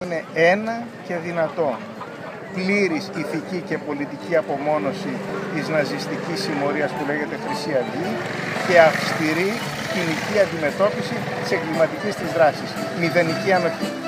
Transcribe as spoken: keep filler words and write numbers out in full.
είναι ένα και δυνατό. Πλήρης ηθική και πολιτική απομόνωση της ναζιστικής συμμορίας που λέγεται Χρυσή Αυγή και αυστηρή κοινική αντιμετώπιση της εγκληματικής της δράσης. Μηδενική ανοχή.